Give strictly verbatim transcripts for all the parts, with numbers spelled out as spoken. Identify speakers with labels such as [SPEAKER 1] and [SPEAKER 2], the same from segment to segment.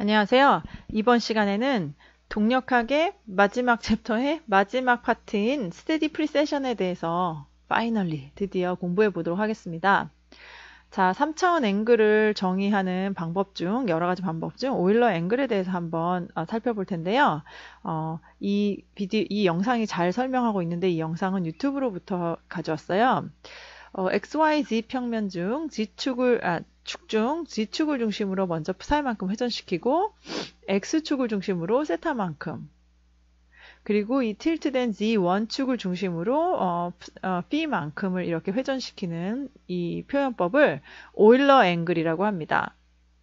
[SPEAKER 1] 안녕하세요. 이번 시간에는 동력학의 마지막 챕터의 마지막 파트인 스테디 프리세션에 대해서 파이널리 드디어 공부해 보도록 하겠습니다. 자, 삼 차원 앵글을 정의하는 방법 중 여러 가지 방법 중 오일러 앵글에 대해서 한번 어, 살펴볼 텐데요. 어, 이 비디오 이 영상이 잘 설명하고 있는데 이 영상은 유튜브로부터 가져왔어요. 어, 엑스 와이 지 평면 중 G축을 아, 축 중 G축을 중심으로 먼저 psi만큼 회전시키고 X축을 중심으로 세타만큼, 그리고 이 틸트된 지 원 축을 중심으로 어, 어, B만큼을 이렇게 회전시키는 이 표현법을 오일러 앵글이라고 합니다.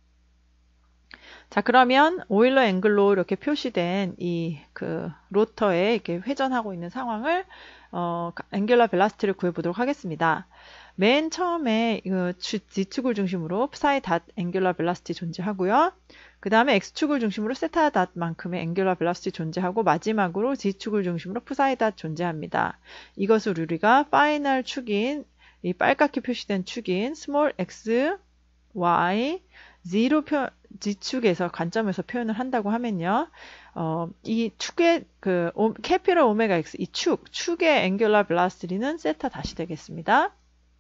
[SPEAKER 1] 자, 그러면 오일러 앵글로 이렇게 표시된 이 그 로터에 이렇게 회전하고 있는 상황을 어, 앵귤러 벨라시티를 구해보도록 하겠습니다. 맨 처음에 G축을 중심으로 psi 닷 앵귤러 벨라시티 존재하고요. 그 다음에 X축을 중심으로 세타 닷만큼의 앵귤러 벨라시티 존재하고 마지막으로 G축을 중심으로 psi 닷 존재합니다. 이것을 우리가 파이널 축인 이 빨갛게 표시된 축인 스몰 x, y, z로 표, G축에서 관점에서 표현을 한다고 하면요. 어, 이 축의 그 캐피럴 오메가 x 이 축, 축의 앵귤러 벨라시티는 세타 닷이 되겠습니다.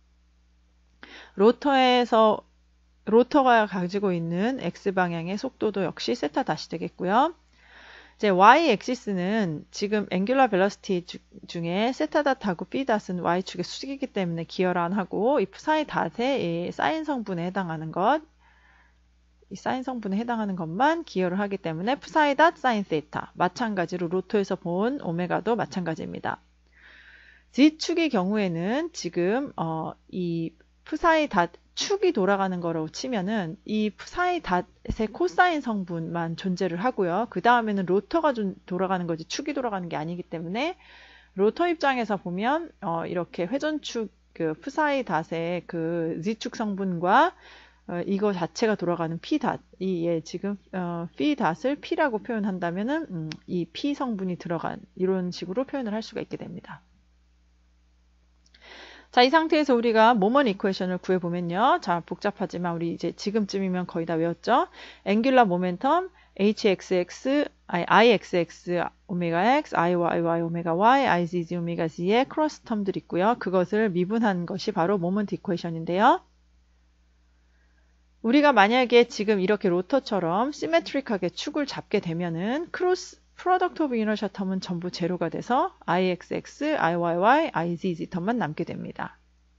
[SPEAKER 1] 로터에서 로터가 가지고 있는 x-방향의 속도도 역시 세타 닷이 되겠고요. 이제 y-액시스는 지금 앵귤러 벨로시티 중에 세타 닷하고 b 닷은 y축의 수직이기 때문에 기여란하고 이 psi 닷의 사인 성분에 해당하는 것, 이 사인 성분에 해당하는 것만 기여를 하기 때문에 psi 닷 사인 세타, 마찬가지로 로터에서 본 오메가도 마찬가지입니다. G축의 경우에는 지금 어, 이 psi 닷 축이 돌아가는 거라고 치면은 이 psi 닷의 코사인 성분만 존재를 하고요. 그 다음에는 로터가 좀 돌아가는 거지 축이 돌아가는 게 아니기 때문에 로터 입장에서 보면 어, 이렇게 회전축 그 psi 닷의 그 G축 성분과 어, 이거 자체가 돌아가는 P 닷, 이 예, 지금 어, P 닷을 P라고 표현한다면은 음, 이 P 성분이 들어간 이런 식으로 표현을 할 수가 있게 됩니다. 자, 이 상태에서 우리가 모먼 이퀘이션을 구해보면요. 자, 복잡하지만 우리 이제 지금쯤이면 거의 다 외웠죠. 앵귤러 모멘텀 hxx, ixx 오메가 x, iyy 오메가 y, izz 오메가 z의 크로스 텀들이 있고요. 그것을 미분한 것이 바로 모먼트 이퀘이션인데요. 우리가 만약에 지금 이렇게 로터처럼 시메트릭하게 축을 잡게 되면은 크로스 프로덕트 오브 이너셔 텀은 전부 제로가 돼서 ixx, iyy, izz 텀만 남게 됩니다.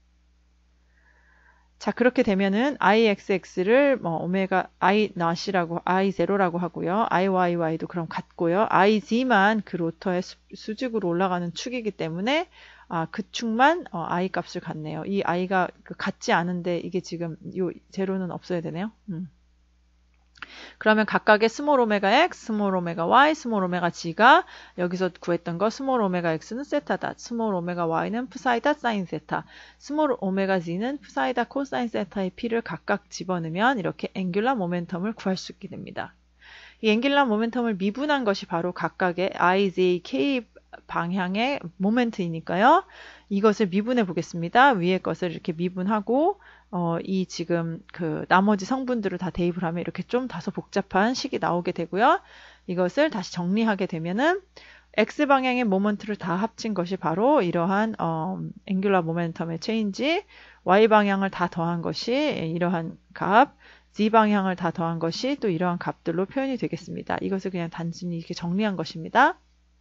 [SPEAKER 1] 자, 그렇게 되면은 ixx를 뭐 오메가 i not이라고 i 제로라고 하고요. iyy도 그럼 같고요. iz만 그 로터의 수, 수직으로 올라가는 축이기 때문에 아, 그 축만 어, i 값을 갖네요. 이 i가 그 같지 않은데 이게 지금 요 제로는 없어야 되네요. 음. 그러면 각각의 스몰 오메가 x, 스몰 오메가 y, 스몰 오메가 g가 여기서 구했던 거 스몰 오메가 x는 세타 닷, 스몰 오메가 y는 psi 닷 사인 세타, 스몰 오메가 z는 psi 닷 코사인 세타의 p를 각각 집어넣으면 이렇게 앵귤러 모멘텀을 구할 수 있게 됩니다. 이 앵귤러 모멘텀을 미분한 것이 바로 각각의 i, j, k 방향의 모멘트이니까요. 이것을 미분해 보겠습니다. 위에 것을 이렇게 미분하고 어, 이 지금 그 나머지 성분들을 다 대입을 하면 이렇게 좀 다소 복잡한 식이 나오게 되고요. 이것을 다시 정리하게 되면은 X방향의 모먼트를 다 합친 것이 바로 이러한 어, 앵귤러 모멘텀의 체인지, Y방향을 다 더한 것이 이러한 값, Z방향을 다 더한 것이 또 이러한 값들로 표현이 되겠습니다. 이것을 그냥 단순히 이렇게 정리한 것입니다.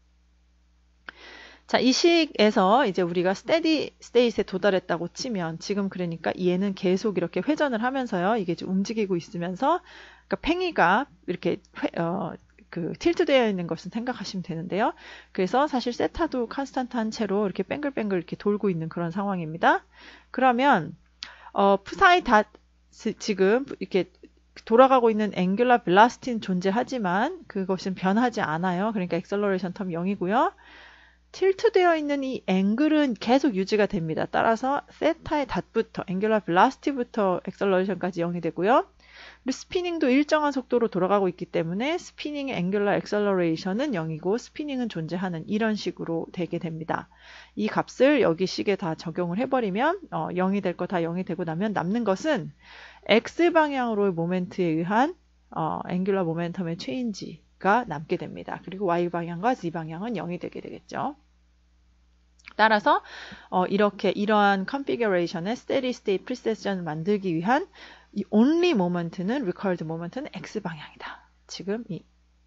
[SPEAKER 1] 자, 이 식에서 이제 우리가 스테디 스테이트에 도달했다고 치면 지금 그러니까 얘는 계속 이렇게 회전을 하면서요. 이게 좀 움직이고 있으면서 그러니까 팽이가 이렇게 회, 어, 그 틸트되어 있는 것은 생각하시면 되는데요. 그래서 사실 세타도 컨스탄트한 채로 이렇게 뱅글뱅글 이렇게 돌고 있는 그런 상황입니다. 그러면 어, psi 닷 지금 이렇게 돌아가고 있는 앵귤러 벨라시티는 존재하지만 그것은 변하지 않아요. 그러니까 액셀러레이션 텀 영이고요. 틸트되어 있는 이 앵글은 계속 유지가 됩니다. 따라서 세타의 닷부터 앵귤러 벨라시티부터 액셀러레이션까지 영이 되고요. 그리고 스피닝도 일정한 속도로 돌아가고 있기 때문에 스피닝의 앵귤러 액셀러레이션은 영이고 스피닝은 존재하는 이런 식으로 되게 됩니다. 이 값을 여기 식에 다 적용을 해버리면 어, 영이 될 거 다 영이 되고 나면 남는 것은 X방향으로의 모멘트에 의한 어, 앵귤러 모멘텀의 체인지가 남게 됩니다. 그리고 y 방향과 z 방향은 영이 되게 되겠죠. 따라서 어, 이렇게 이러한 컨피규레이션의 steady state precession을 만들기 위한 이 only moment는 required moment는 x 방향이다. 지금 이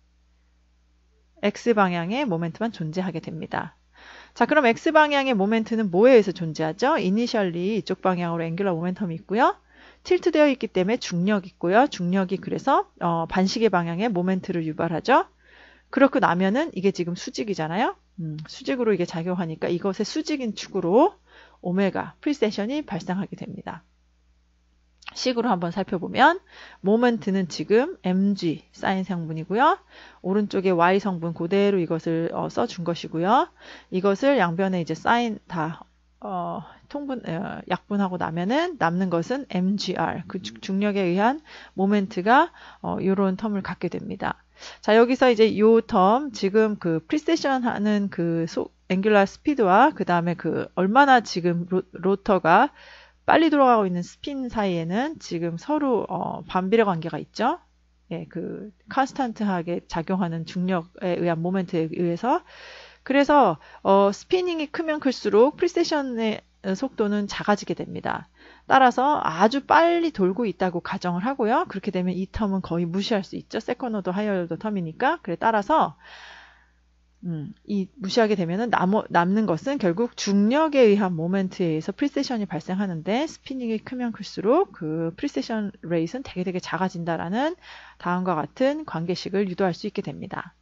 [SPEAKER 1] x 방향의 모멘트만 존재하게 됩니다. 자, 그럼 x 방향의 모멘트는 뭐에 의해서 존재하죠? 이니셜리 이쪽 방향으로 앵귤러 모멘텀이 있고요. 틸트 되어 있기 때문에 중력이 있고요. 중력이 그래서 어, 반시계 방향의 모멘트를 유발하죠. 그렇고 나면은 이게 지금 수직이잖아요. 음, 수직으로 이게 작용하니까 이것의 수직인 축으로 오메가 프리세션이 발생하게 됩니다. 식으로 한번 살펴보면 모멘트는 지금 엠지 사인 성분이고요. 오른쪽에 y 성분 그대로 이것을 어, 써준 것이고요. 이것을 양변에 이제 사인 다 어, 통분 어, 약분하고 나면은 남는 것은 엠지알 그 중력에 의한 모멘트가 어, 이런 텀을 갖게 됩니다. 자, 여기서 이제 요 텀 지금 그 프리세션 하는 그 소, 앵귤러 스피드와 그 다음에 그 얼마나 지금 로, 로터가 빨리 돌아가고 있는 스핀 사이에는 지금 서로 어, 반비례 관계가 있죠. 예, 그 컨스탄트하게 작용하는 중력에 의한 모멘트에 의해서 그래서 어, 스피닝이 크면 클수록 프리세션의 속도는 작아지게 됩니다. 따라서 아주 빨리 돌고 있다고 가정을 하고요. 그렇게 되면 이 텀은 거의 무시할 수 있죠. 세컨 오더 하이어 오더 텀이니까. 그래 따라서 음, 이 무시하게 되면은 남, 남는 것은 결국 중력에 의한 모멘트에 의해서 프리세션이 발생하는데 스피닝이 크면 클수록 그 프리세션 레이트는 되게 되게 작아진다라는 다음과 같은 관계식을 유도할 수 있게 됩니다.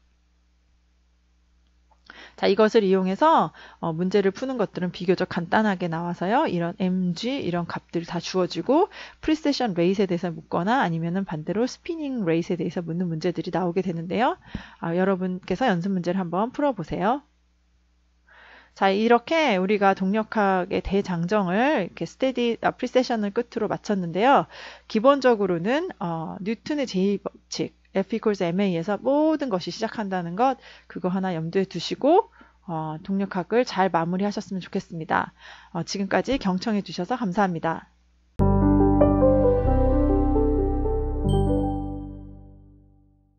[SPEAKER 1] 자, 이것을 이용해서 어, 문제를 푸는 것들은 비교적 간단하게 나와서요. 이런 엠지 이런 값들이 다 주어지고 프리세션 레이트에 대해서 묻거나 아니면은 반대로 스피닝 레이트에 대해서 묻는 문제들이 나오게 되는데요. 아, 여러분께서 연습 문제를 한번 풀어보세요. 자, 이렇게 우리가 동력학의 대장정을 이렇게 스테디 아, 프리세션을 끝으로 마쳤는데요. 기본적으로는 어, 뉴턴의 제이 법칙 F equals ma에서 모든 것이 시작한다는 것 그거 하나 염두에 두시고 어, 동력학을 잘 마무리하셨으면 좋겠습니다. 어, 지금까지 경청해 주셔서 감사합니다.